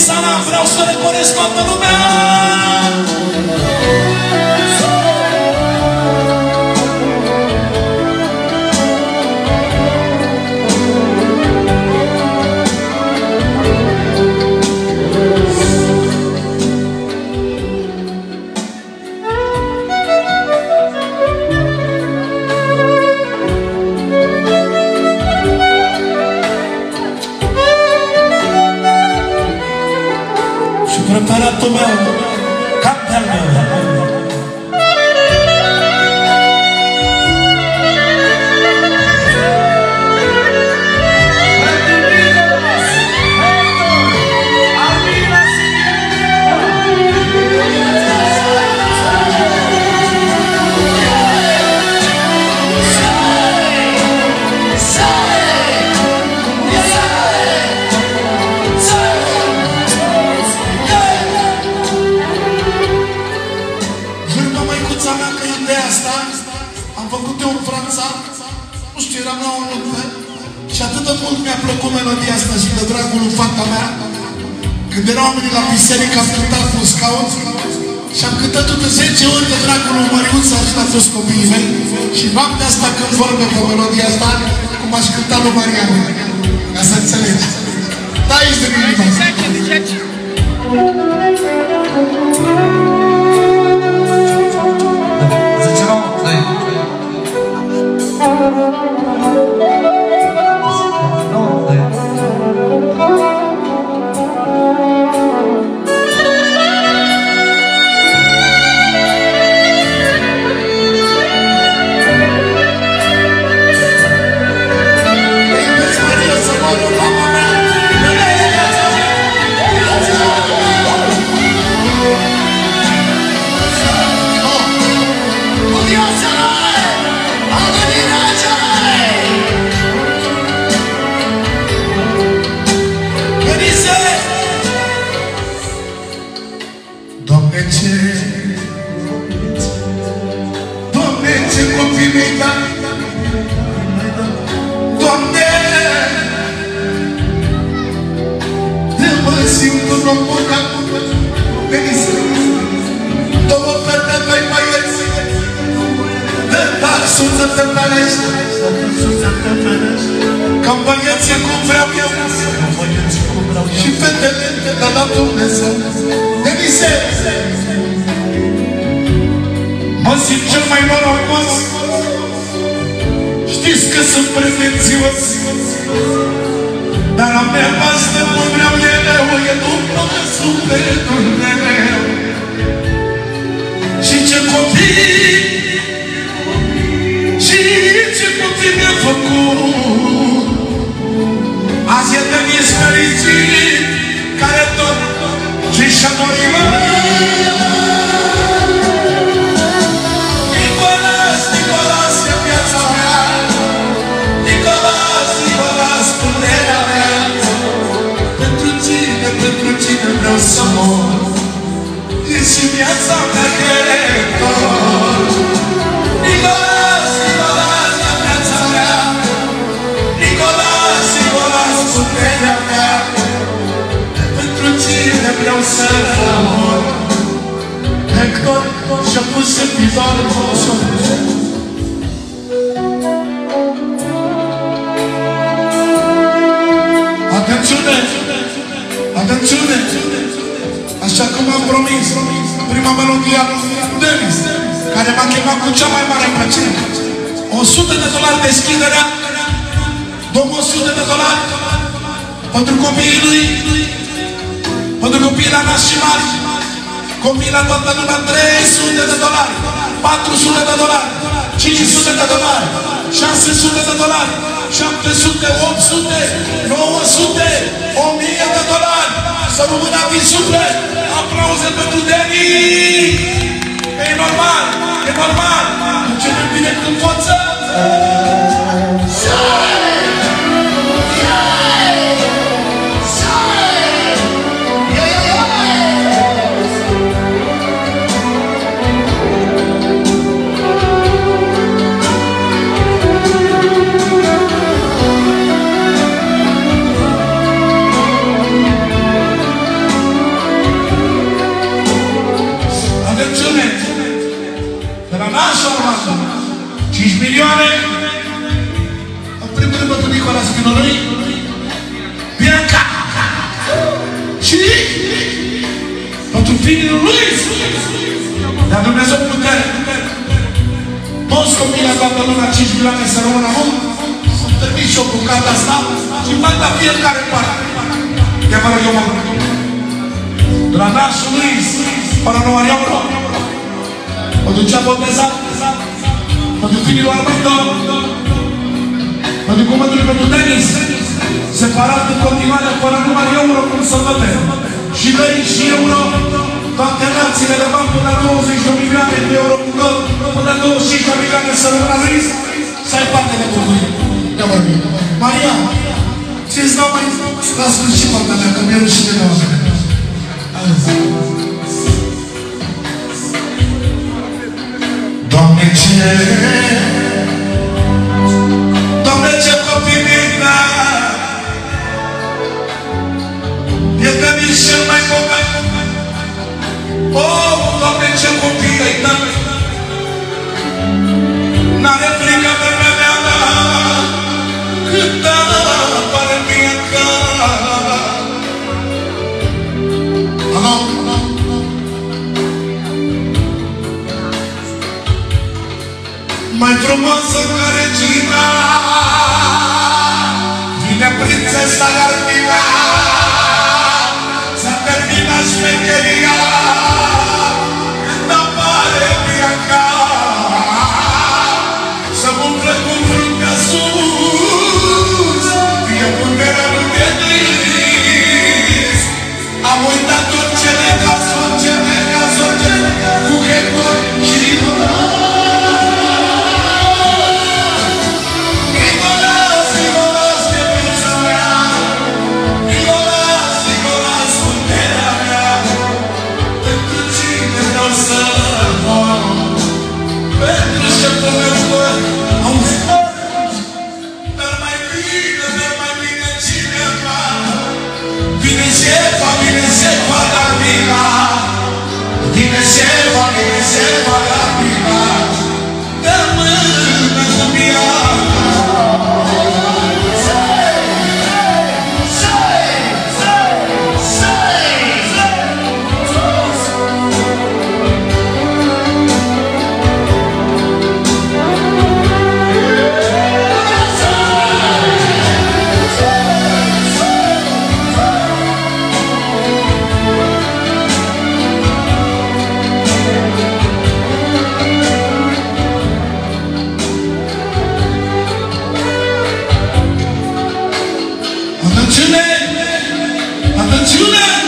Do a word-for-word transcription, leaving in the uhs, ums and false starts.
Sara, vreau să recoresc toată lumea. Preparatul meu, capul meu. Și atât de mult mi-a plăcut melodia asta și de dragul lui fata mea. Când erau oamenii la biserică, am cântat cu scaun și am cântat-o de zece ori de dragul lui Măriuța și la toți copiii mei. Și noaptea asta când vorbe pe melodia asta, cum aș cânta lui Mariana. Ca să înțelegi. Da, ești de inima. Zice rău? Cam băieții cum vreau eu și fetele de la Dumnezeu. Denise, mă simt cel mai norocos. Știți că sunt pretențios, dar la mea pastă mă vreau eu, e după sufletul meu. Și ce copii, și ce copii mi-a făcut. Azi e Denis fericit, care tot ce-și-a dorit. Nicolas, Nicolas e viața mea. Nicolas, Nicolas, puterea mea. Pentru cine, pentru cine vreau să mor. E și viața mea de tot. Nicolas, Nicolas e viața mea. Nicolas, Nicolas, puterea mea. Pentru cine vreau să mor. Hector și-a pus în pizor Atențiune! Atențiune! Așa cum am promis, prima melodie a lui Denis, care m-a chemat cu cea mai mare plăcere. o sută de dolari deschiderea, două sute de dolari pentru copiii lui, pentru copiii la naționali, copiii la toată lumea, trei sute de dolari, patru sute de dolari, cinci sute de dolari, șase sute de dolari, șapte sute, opt sute, nouă sute, o mie de dolari. Să rămână din suflet. Aplauze pentru Denis. E normal, e normal. Ce ne bine când forță. Domnului Bianca și pentru fiul lui dar Dumnezeu putere. Toți copiii la toată lumea, cinci milioane să rămână mult, să-mi termin și o bucată asta și fac la fiecare parte. Ia vă rog eu mă rog. De la nașul lui, până nu are euro, mă ducea botezat, mă duc fiul lui Armando, mă duc cuvântului pentru Denis, separat în continuare, până nu are euro, cum să văd. Și lei și euro, toate națiile le bani până la douăzeci de milioane de euro cu tot, până la douăzeci și cinci de milioane să rămână lui, să ai parte de bucurie. Ia vorbim. Maria, ți-ți dau mai la sfârșit partea mea, că mi-e rușine de oameni. Doamne, ce... Doamne, ce copii bine! E Denis cel mai bogat. Oh, Doamne, ce copii ai dat! N-are frică de mea mea, cât apare Bianca. Alo? Mai frumoasă ca regina, vine prințesa Garmina, s-a terminat șmecheria. Am uitat tot ce ne casă, ce ne casă, ce ne casă, cu hector și Nicolas, Nicolas, de viața mea, Nicolas, Nicolas, puterea mea, pentru cine vreau să mor, pentru șeful meu spăr, auzi, dar mai bine, dar mai bine cineva, vine șefa, vine șefa la mine, vine șefa, vine șefa la mine, de mână cu Bianca. Atențiune! Atențiune!